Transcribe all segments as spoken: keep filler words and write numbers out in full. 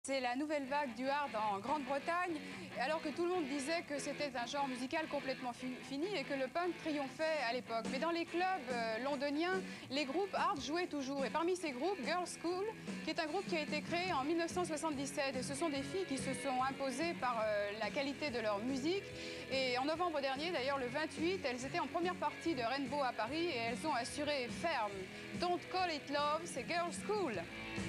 C'est la nouvelle vague du hard en Grande-Bretagne, alors que tout le monde disait que c'était un genre musical complètement fi fini et que le punk triomphait à l'époque. Mais dans les clubs euh, londoniens, les groupes hard jouaient toujours. Et parmi ces groupes, Girlschool, qui est un groupe qui a été créé en mille neuf cent soixante-dix-sept. Et ce sont des filles qui se sont imposées par euh, la qualité de leur musique. Et en novembre dernier, d'ailleurs le vingt-huit, elles étaient en première partie de Rainbow à Paris et elles ont assuré ferme. Don't call it love, c'est Girlschool.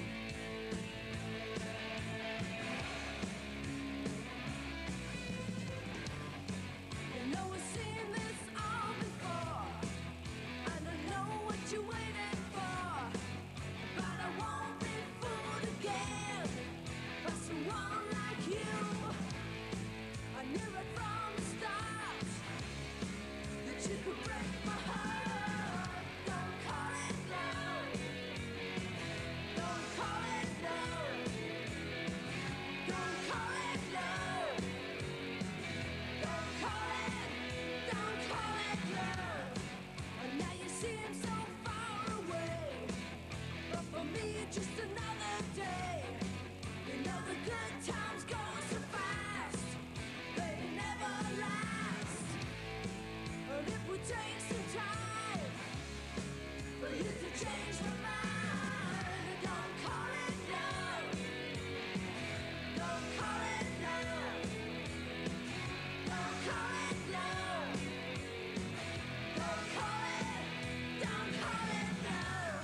Just another day. You know the good times go so fast, they never last. But it would take some time for you to change your mind. Don't call it love. Don't call it love. Don't call it love. Don't call it. Don't call it love.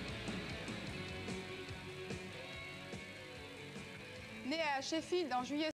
Née à Sheffield en juillet